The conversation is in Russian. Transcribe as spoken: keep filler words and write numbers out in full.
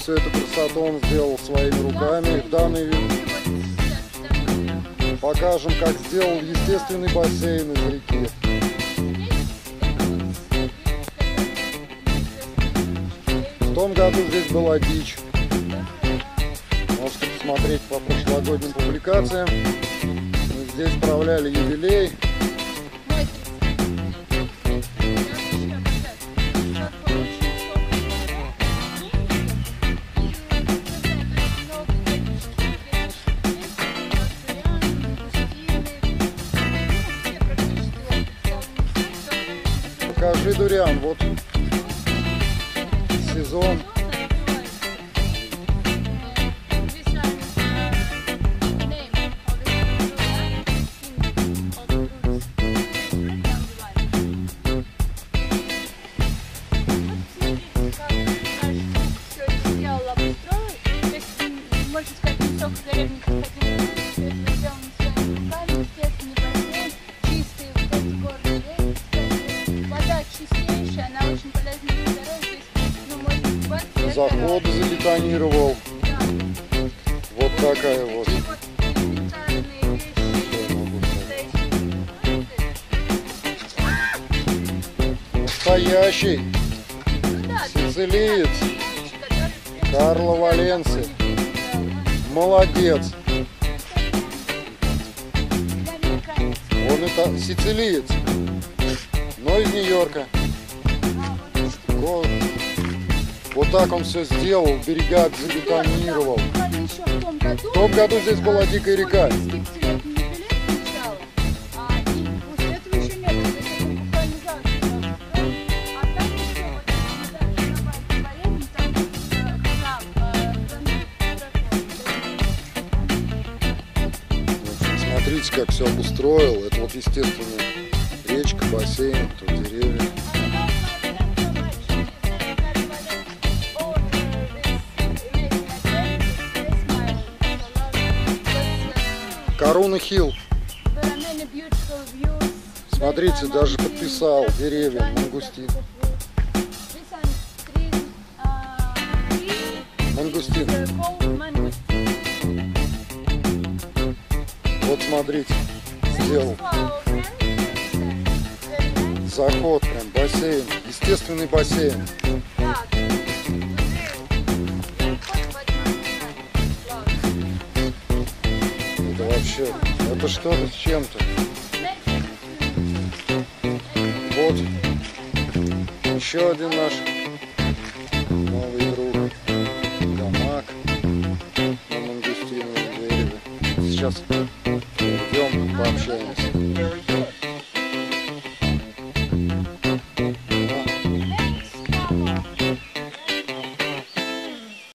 всю эту красоту он сделал своими руками. В данный вид покажем, как сделал естественный бассейн из реки. В том году здесь была дичь. Можете посмотреть по прошлогодним публикациям. Мы здесь справляли юбилей. Покажи дуриан, вот сезон. Заходы забетонировал. Вот такая вот. Настоящий сицилиец Карло Валенси. Молодец. Он это сицилиец, но из Нью-Йорка. Вот так он все сделал, берега забетонировал. В том году здесь была дикая река. Смотрите, как все обустроил. Это вот естественно речка, бассейн, тут деревья. Коруна Хилл. Смотрите, даже подписал деревья мангустин. Мангустин. Вот смотрите, сделал. Заход прям, бассейн, естественный бассейн. Это вообще, это что-то с чем-то. Вот еще один наш новый друг, гамак на мангустиновом дереве. Сейчас